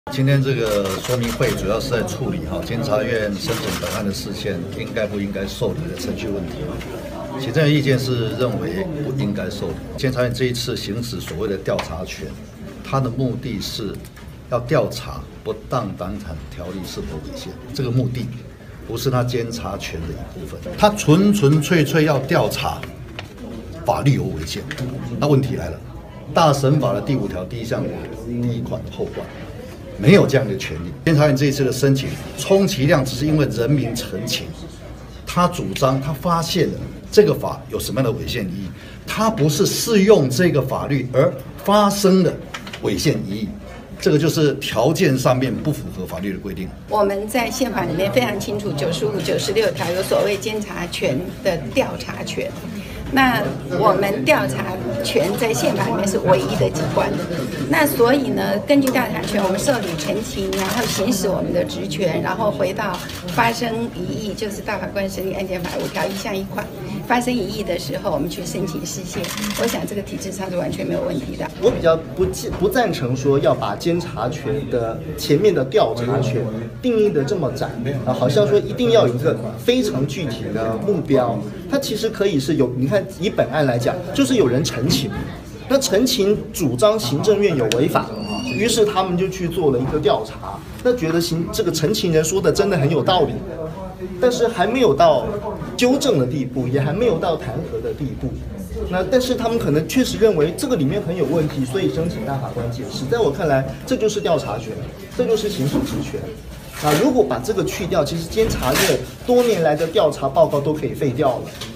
今天这个说明会主要是在处理监察院申请本案的事件应该不应该受理的程序问题。行政院意见是认为不应该受理。监察院这一次行使所谓的调查权，它的目的是要调查不当党产条例是否违宪，这个目的不是他监察权的一部分，他纯粹要调查法律有违宪。那问题来了，大审法的第5条第1项第1款后段没有这样的权利。监察院这一次的申请，充其量只是因为人民陈情，他主张他发现了这个法有什么样的违宪疑义，他不是适用这个法律而发生的违宪疑义。这个就是条件上面不符合法律的规定。 我们在宪法里面非常清楚，95、96条有所谓监察权的调查权。那我们调查权在宪法里面是唯一的机关，那所以呢，根据调查权，我们受理陈情，然后行使我们的职权，然后回到发生疑义，就是大法官审理案件法5条1项1款，发生疑义的时候，我们去申请释宪。我想这个体制上是完全没有问题的。 我比较不赞成说要把监察权的前面的调查权定义的这么窄啊，好像说一定要有一个非常具体的目标。它其实可以是有，你看以本案来讲，就是有人陈情，那陈情主张行政院有违法，于是他们就去做了一个调查，那觉得这个陈情人说的真的很有道理，但是还没有到纠正的地步，也还没有到弹劾的地步。那但是他们可能确实认为这个里面很有问题，所以申请大法官解释。在我看来，这就是调查权，这就是行使职权。如果把这个去掉，其实监察院多年来的调查报告都可以废掉了。